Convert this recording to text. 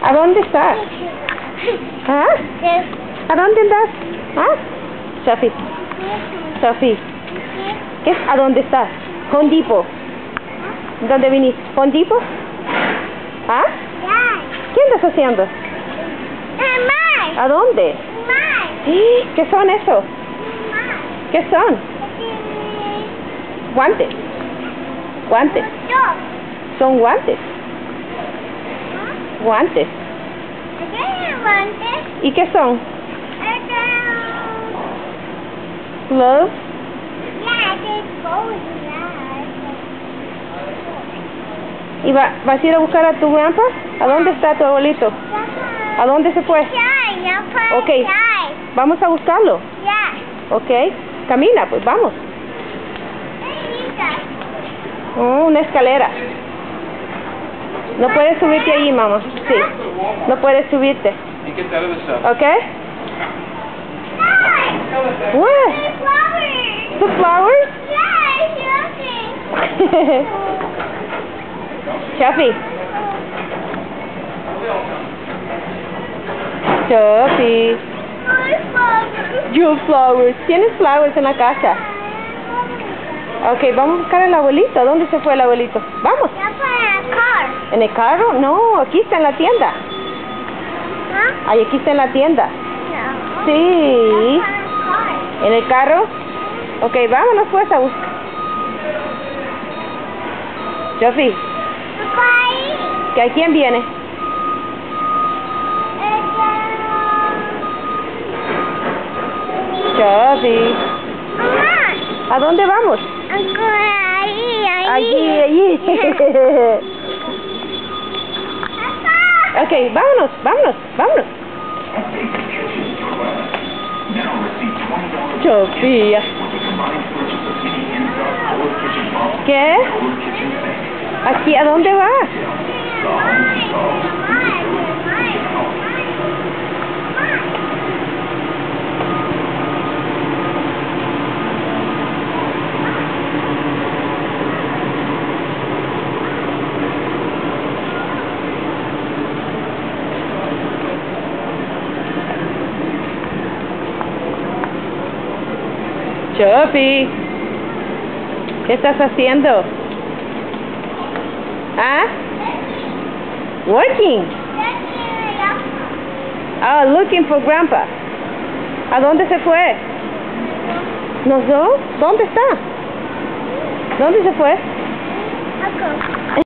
¿A dónde estás? ¿Ah? ¿A dónde andas? ¿Ah? Sophie. Sophie. ¿A dónde estás? Home Depot. ¿Dónde viniste? ¿Home Depot? ¿Ah? ¿Qué andas haciendo? ¿A dónde? ¿Qué son esos? ¿Qué son? Guantes. Guantes. Son guantes. Guantes. ¿Y qué son? Gloves. ¿Y vas a ir a buscar a tu grandpa? ¿A dónde está tu abuelito? ¿A dónde se fue? Ok, vamos a buscarlo. Ok, camina, pues vamos. Oh, una escalera. No puedes subirte allí, mamá. Sí, no puedes subirte. Ok. What? The flowers? Sophie. Sophie. Your flowers. ¿Tienes flowers en la casa? Ok, vamos a buscar al abuelito. ¿Dónde se fue el abuelito? Vamos. ¿En el carro? No, aquí está en la tienda. Ay, aquí está en la tienda. Sí. ¿En el carro? Ok, vámonos pues a buscar. Sophie. ¿A quién viene? Sophie. ¿A dónde vamos? Allí. Ok, vámonos. Sofía. ¿Qué? ¿Aquí? ¿A dónde vas? Sophie, ¿qué estás haciendo? ¿Ah? Working. Oh, looking for Grandpa. ¿A dónde se fue? ¿No sé? ¿Dónde está? ¿Dónde se fue?